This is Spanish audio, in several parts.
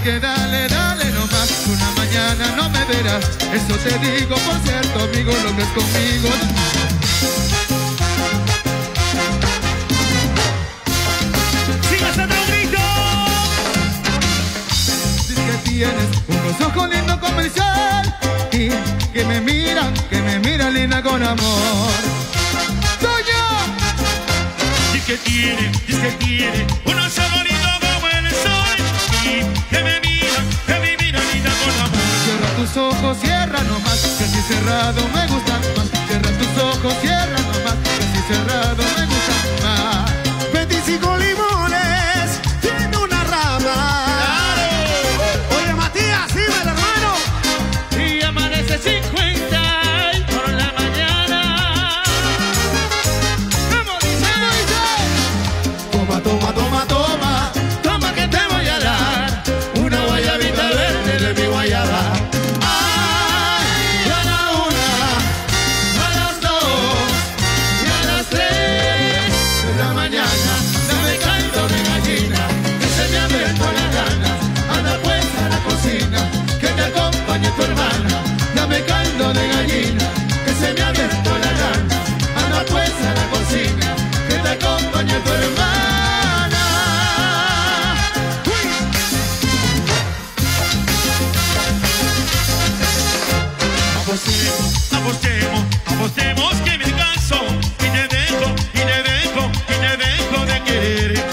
que dale, dale nomás. Una mañana no me verás. Eso te digo por cierto, amigo, lo que es conmigo. ¡Sigas dando un grito! Dices que tienes unos ojos lindos comercial y que me miran linda con amor. ¡Soy yo! Dice que tiene unos ojos lindos como el sol y que me mira linda con amor. Cierra tus ojos, cierra nomás, que así cerrado me gustan más. Cierra tus ojos, cierra nomás, que así cerrado me gustan más. 25 limones tiene una rama. Oye, Matías, dime, hermano. Y amanece 50 por la mañana. ¿Cómo dice? Toma, toma, toma, toma, Toma que te voy a dar una guayabita verde de mi guayaba. ay, a la una, A las 2 y a las 3 de la mañana, dame caldo de gallina que se me ha abierto las ganas. anda pues a la cocina, que te acompañe tu hermana. Dame caldo de gallina, que se me ha abierto la gana. Anda pues a la cocina, que te acompañe tu hermana. Apostemos que me canso y te dejo de querer.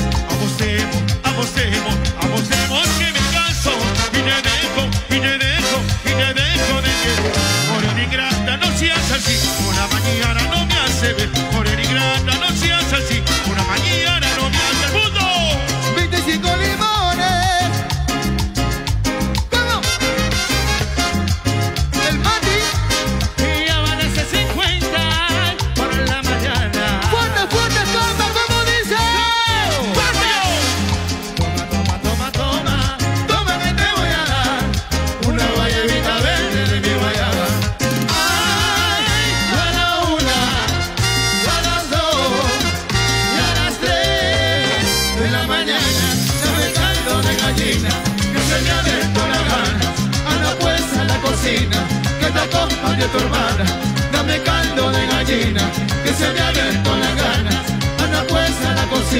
Apostemos que me canso y te dejo de querer. Morena ingrata, no seas así, una mañana no me hace ver. Morena ingrata, no seas así, una mañana no me hace el mundo. 25 limones. ¿Cómo? El Mati. Y amanece 50 por la mañana. Fuerte, fuerte, toma, como dice. Toma, Toma que te voy a dar una guayabita verde de mi guayaba. Ay, a la una, a las 2 y a las 3 de la mañana. Dame caldo de gallina, que se me ha abierto la gana. Anda pues a la cocina, que te acompañe tu hermana. Dame caldo de gallina, que se me ha abierto la gana. Anda pues a la cocina.